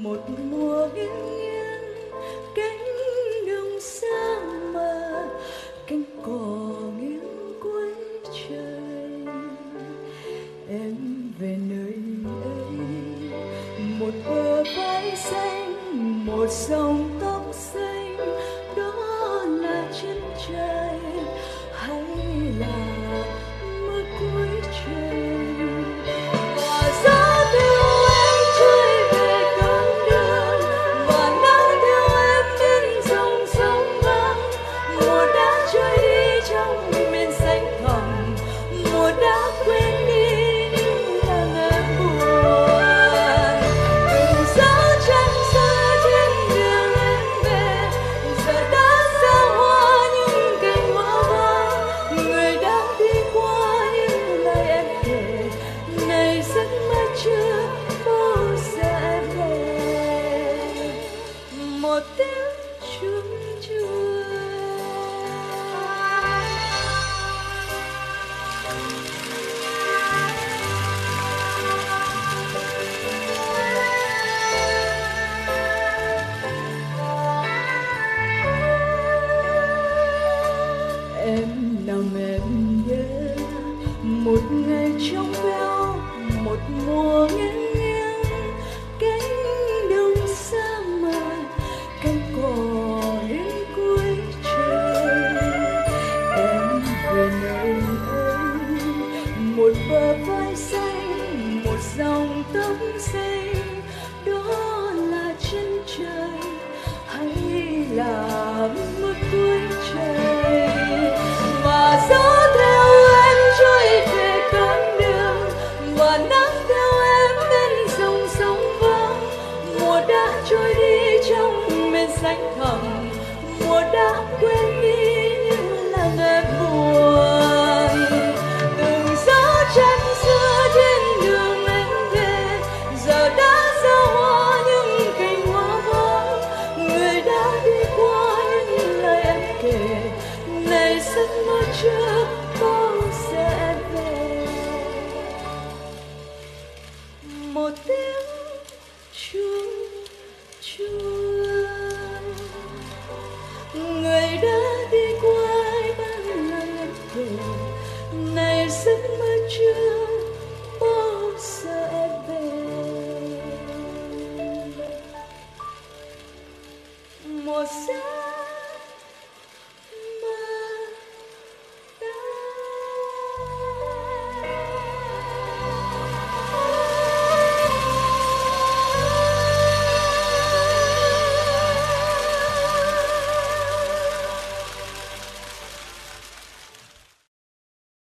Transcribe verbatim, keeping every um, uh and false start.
một mùa nghiêng nghiêng cánh đồng xa mà cánh cỏ nghiêng cuối trời. Em về nơi ấy, một bờ vai xanh, một dòng tóc xanh, đó là chân trời hay là mưa cuối trời. Và gió theo em trôi về con đường, và nắng theo em đến dòng sông vắng. Mùa đã trôi đi trong miền xanh thẳm, mùa đã quên đi những là ngày buồn. Từng gió trắng xưa trên đường em về, giờ đã xa hoa những cành hoa vàng. Người đã đi qua những lời em kể, này giấc mơ chưa bao giờ về. Một tiếng chuông chuông. Em nằm em nhớ một ngày trong veo, một mùa nghiêng nghiêng cánh đồng xa mà cánh cỏ đến cuối trời. Em về nơi ấy, một bờ vai xanh, một dòng tóc xanh, đó là chân trời hay là mưa cuối trời. Và gió theo em trôi về con đường, và nắng theo em đến dòng sông vắng. Mùa đã trôi đi trong miền xanh thẳm, mùa đã quên đi những là ngày buồn. Từng gió trắng xưa trên đường em về, giờ đã xa hoa những cành hoa vắng. Người đã đi qua những lời em kể, này giấc mơ chưa bao sẽ về. Một tiếng chuông chuông, người đã đi qua bao lời em kể, này giấc mơ chưa bao giờ về. Một giấc